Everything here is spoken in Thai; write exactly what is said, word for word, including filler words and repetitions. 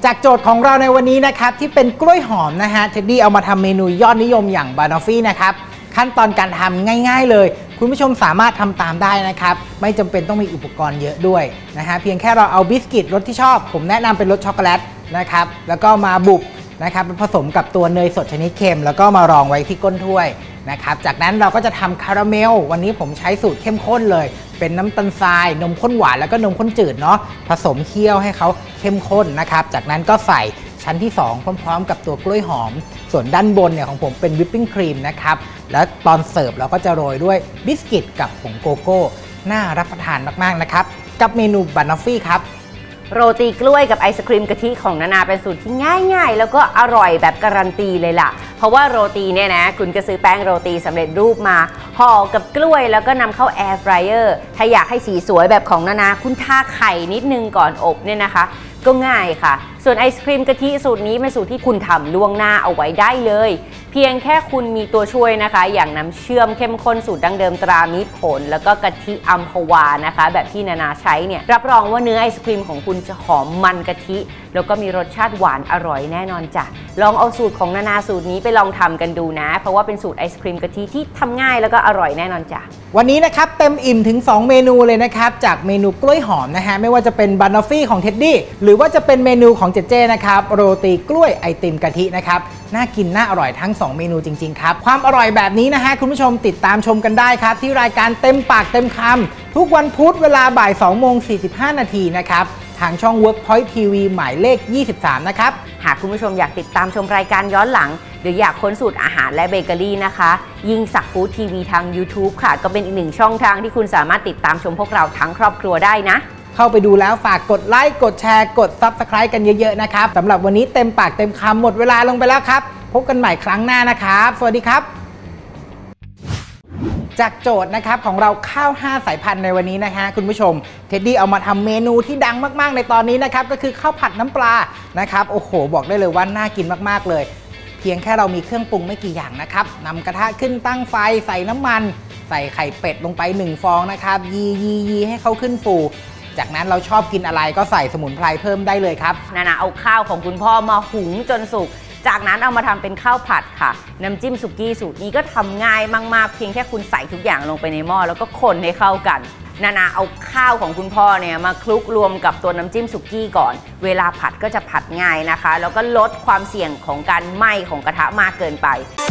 จากโจทย์ของเราในวันนี้นะครับที่เป็นกล้วยหอมนะฮะเท็ดดี้เอามาทำเมนูยอดนิยมอย่างบานอฟฟี่นะครับขั้นตอนการทำง่ายๆเลยคุณผู้ชมสามารถทำตามได้นะครับไม่จำเป็นต้องมีอุปกรณ์เยอะด้วยนะฮะเพียงแค่เราเอาบิสกิตรสที่ชอบผมแนะนำเป็นรสช็อกโกแลตนะครับแล้วก็มาบุบนะครับผสมกับตัวเนยสดชนิดเค็มแล้วก็มารองไว้ที่ก้นถ้วยนะครับจากนั้นเราก็จะทำคาราเมลวันนี้ผมใช้สูตรเข้มข้นเลยเป็นน้ำตาลทรายนมข้นหวานแล้วก็นมข้นจืดเนาะผสมเคี่ยวให้เขาเข้มข้นนะครับจากนั้นก็ใส่ชั้นที่สองพร้อมๆกับตัวกล้วยหอมส่วนด้านบนเนี่ยของผมเป็นวิปปิ้งครีมนะครับแล้วตอนเสิร์ฟเราก็จะโรยด้วยบิสกิตกับผงโกโก้น่ารับประทานมากๆนะครับกับเมนูบานอฟฟี่ครับโรตีกล้วยกับไอศครีมกะทิของนานาเป็นสูตรที่ง่ายๆแล้วก็อร่อยแบบการันตีเลยล่ะเพราะว่าโรตีเนี่ยนะคุณก็ซื้อแป้งโรตีสำเร็จรูปมาห่อกับกล้วยแล้วก็นำเข้าแอร์ฟรายเออร์ถ้าอยากให้สีสวยแบบของนานาคุณทาไข่นิดนึงก่อนอบเนี่ยนะคะก็ง่ายค่ะส่วนไอศครีมกะทิสูตรนี้เป็นสูตรที่คุณทำล่วงหน้าเอาไว้ได้เลยเพียงแค่คุณมีตัวช่วยนะคะอย่างน้ำเชื่อมเข้มข้นสูตรดั้งเดิมตรามิตรผลแล้วก็กะทิอัมพวานะคะแบบที่นานาใช้เนี่ยรับรองว่าเนื้อไอศครีมของคุณจะหอมมันกะทิแล้วก็มีรสชาติหวานอร่อยแน่นอนจ้ะลองเอาสูตรของนานาสูตรนี้ไปลองทำกันดูนะเพราะว่าเป็นสูตรไอศครีมกะทิที่ทำง่ายแล้วก็อร่อยแน่นอนจ้ะวันนี้นะครับเต็มอิ่มถึงสองเมนูเลยนะครับจากเมนูกล้วยหอมนะฮะไม่ว่าจะเป็นบานอฟฟี่ของเท็ดดี้หรือว่าจะเป็นเมนูของเจเจนะครับโรตีกล้วยไอติมกะทินะครับน่ากินน่าอร่อยทั้งสองเมนูจริงๆครับความอร่อยแบบนี้นะฮะคุณผู้ชมติดตามชมกันได้ครับที่รายการเต็มปากเต็มคำทุกวันพุธเวลาบ่ายสองโมงสี่สิบห้านาทีนะครับทางช่อง Workpoint ที วี หมายเลขยี่สิบสามนะครับหากคุณผู้ชมอยากติดตามชมรายการย้อนหลังหรืออยากค้นสูตรอาหารและเบเกอรี่นะคะยิ่งศักดิ์ฟู้ดทีวีทาง YouTube ค่ะก็เป็นอีกหนึ่งช่องทางที่คุณสามารถติดตามชมพวกเราทั้งครอบครัวได้นะเข้าไปดูแล้วฝากกดไลค์กดแชร์กด ซับสไครบ์ กันเยอะๆนะครับสำหรับวันนี้เต็มปากเต็มคำหมดเวลาลงไปแล้วครับพบกันใหม่ครั้งหน้านะครับสวัสดีครับจากโจทย์นะครับของเราข้าวห้าสายพันธุ์ในวันนี้นะฮะคุณผู้ชมเท็ดดี้เอามาทำเมนูที่ดังมากๆในตอนนี้นะครับก็คือข้าวผัดน้ำปลานะครับโอ้โหบอกได้เลยว่าน่ากินมากๆเลยเพียงแค่เรามีเครื่องปรุงไม่กี่อย่างนะครับนำกระทะขึ้นตั้งไฟใส่น้ำมันใส่ไข่เป็ดลงไปหนึ่งฟองนะครับยียียีให้เขาขึ้นฟูจากนั้นเราชอบกินอะไรก็ใส่สมุนไพรเพิ่มได้เลยครับนานาเอาข้าวของคุณพ่อมาหุงจนสุกจากนั้นเอามาทำเป็นข้าวผัดค่ะน้ำจิ้มสุกี้สูตรนี้ก็ทำง่ายมากๆเพียงแค่คุณใส่ทุกอย่างลงไปในหม้อแล้วก็คนให้เข้ากันนานาเอาข้าวของคุณพ่อเนี่ยมาคลุกรวมกับตัวน้ำจิ้มสุกี้ก่อนเวลาผัดก็จะผัดง่ายนะคะแล้วก็ลดความเสี่ยงของการไหม้ของกระทะมากเกินไป